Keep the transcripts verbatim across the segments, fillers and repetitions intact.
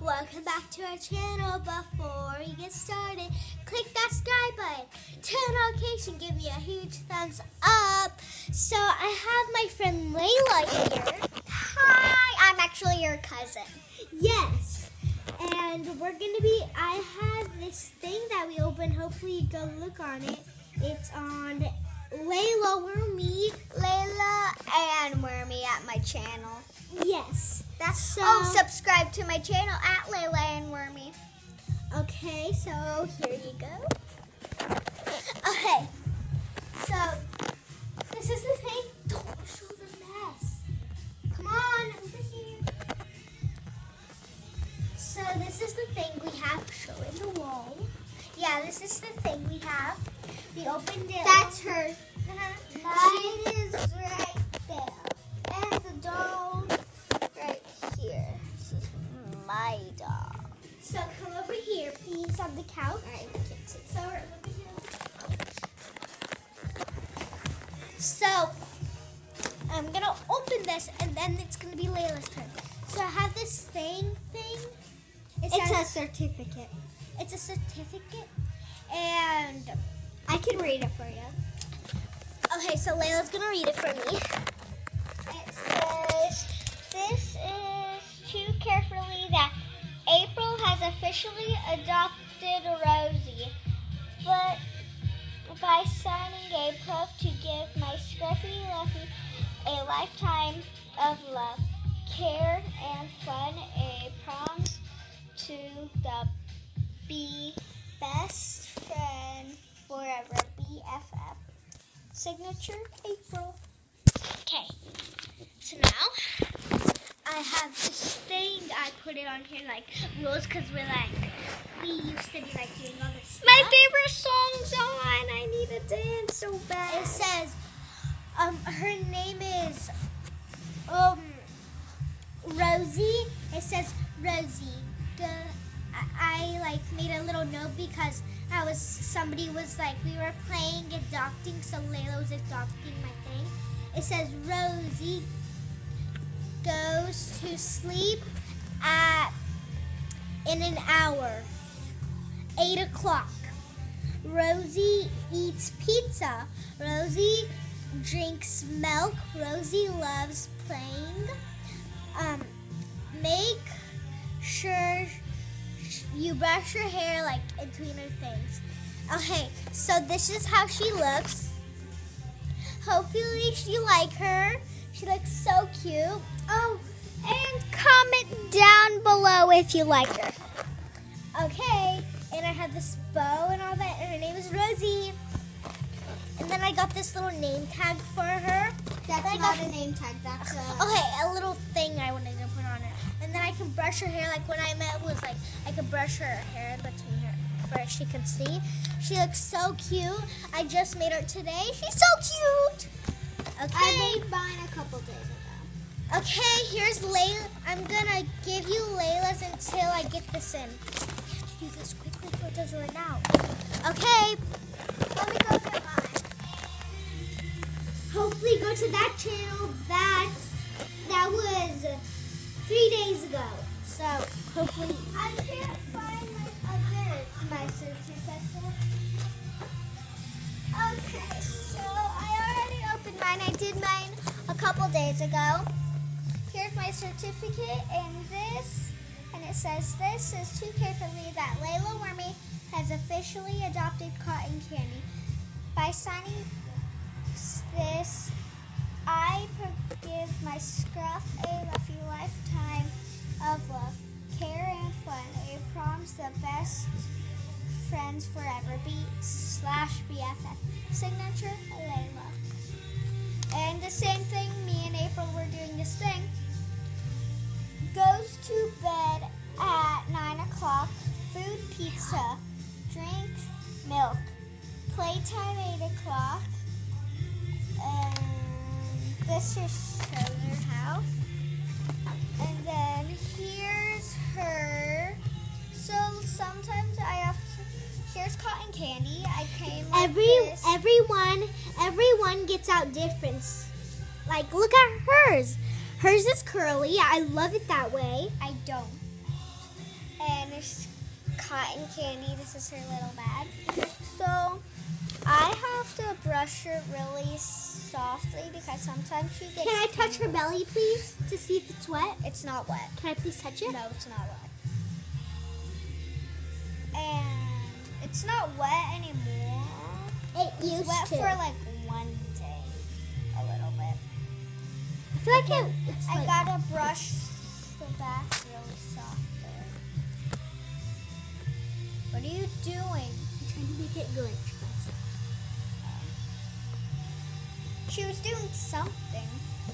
Welcome back to our channel. Before you get started, click that subscribe button, turn on notification, give me a huge thumbs up. So I have my friend Leila here. Hi, I'm actually your cousin. Yes, and we're gonna be, I have this thing that we opened. Hopefully you go look on it. It's on Leila Wormy. Leila and Wormy at my channel. Yes. That's so. Oh, subscribe to my channel at Leila and Wormy. Okay, so here you go. Okay, so this is the thing. Don't show the mess. Come on, over here. So this is the thing we have showing the wall. Yeah, this is the thing we have. We opened it. That's hers. Uh-huh. Mine is right there. And the doll right here. This is my doll. So come over here, please, on the couch. All right, I can't see. So we're over here. So I'm gonna open this, and then it's gonna be Leila's turn. So I have this thing thing. It It's says, a certificate. It's a certificate, and I can read it for you. okay, so Leila's gonna read it for me. It says, "This is too carefully that April has officially adopted Rosie, but by signing a proof to give my scruffy Luffy a lifetime of love, care, and fun, a promise to the be best friend forever, B F F. Signature, April." Okay, so now I have this thing. I put it on here like rules because we're like, we used to be like doing all this stuff. My favorite song's on. I need to dance so bad. It says, um, her name is, um, Rosie. It says Rosie. The, I, I like made a little note because I was, somebody was like, we were playing adopting, so Leila was adopting my thing. It says Rosie goes to sleep at, in an hour, eight o'clock. Rosie eats pizza. Rosie drinks milk. Rosie loves playing. Um, make sure you brush your hair like in between her things. Okay, so this is how she looks. Hopefully you like her. She looks so cute. Oh, and comment down below if you like her. Okay, and I have this bow and all that, and her name is Rosie. And then I got this little name tag for her. That's I not got, a name tag. That's a... Okay, a little thing I wanted to put on it. And then I can brush her hair. Like when I met was like, I could brush her hair in between her for she can see. She looks so cute. I just made her today. She's so cute. Okay. I made mine a couple days ago. Okay, here's Leila. I'm gonna give you Leila's until I get this in. Do this quickly before it doesn't run out. Okay. Let me go get mine. Hopefully go to that channel. That's, that was three days ago. So hopefully. I can't find my other, my certificate. Okay, so I already opened mine. I did mine a couple days ago. Here's my certificate, and this, and it says, "This is too carefully that Leila Wormy has officially adopted Cotton Candy. By signing this, I give my scruff a Luffy lifetime of love, care, and fun. I promise the best friends forever, B slash B F F. Signature, Leila." And the same thing, me and April were doing this thing. Goes to bed at nine o'clock, food, pizza, drink, milk, playtime eight o'clock, and this just shows her how. And then here's her. So sometimes I have to, here's cotton candy. I came like Every this. everyone everyone gets out different. Like look at hers. Hers is curly. I love it that way. I don't. there's cotton candy. This is her little bag. So I have to brush her really softly because sometimes she gets... Can I touch her belly, please, to see if it's wet? It's not wet. Can I please touch it? No, it's not wet. And it's not wet anymore. It It's used wet to. for like one day, a little bit. I feel like it, it's I like... gotta brush the back really soft there. What are you doing? I'm trying to make it good. She was doing something.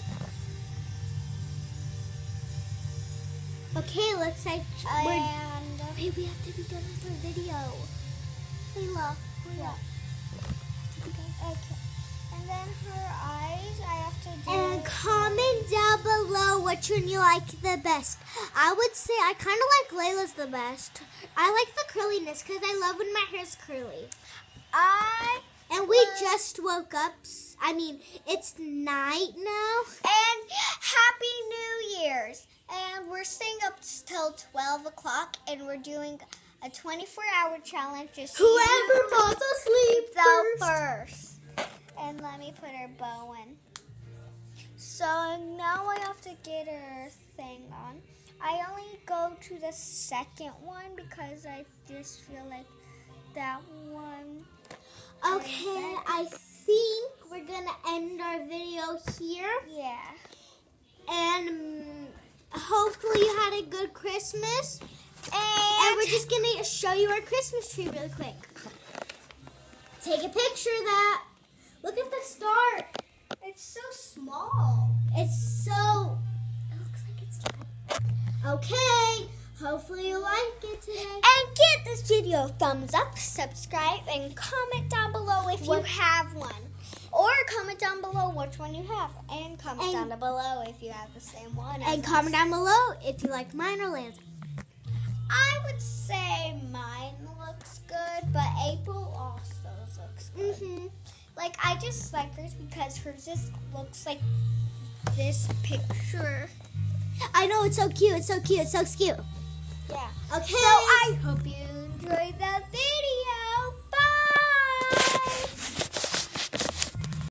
Okay, let's say... we're- And Wait, we have to be done with our video. Leila, Leila. okay. And then her eyes, I have to do. And comment down below which one you like the best. I would say I kind of like Leila's the best. I like the curliness because I love when my hair's curly. I And we just woke up. I mean, it's night now. and Happy New Year's. And we're staying up till twelve o'clock, and we're doing a twenty-four hour challenge. Just Whoever falls asleep the first. first. And let me put her bow in. So now I have to get her thing on. I only go to the second one because I just feel like that one. Okay, I think we're gonna end our video here. Yeah. And um, hopefully you had a good Christmas. And, And we're just gonna show you our Christmas tree really quick. Take a picture of that. Look at the start. it's so small. It's so, it looks like it's little. Okay, hopefully you like it today. And give this video a thumbs up, subscribe, and comment down below if What- you have one. Or comment down below which one you have. And comment And- down below if you have the same one. And as comment us. down below if you like mine or Lance. I would say mine looks good, but April also looks good. Mm-hmm. Like, I just like hers because hers just looks like this picture. I know, it's so cute, it's so cute, it's so cute. Yeah. Okay. So I hope you enjoyed the video.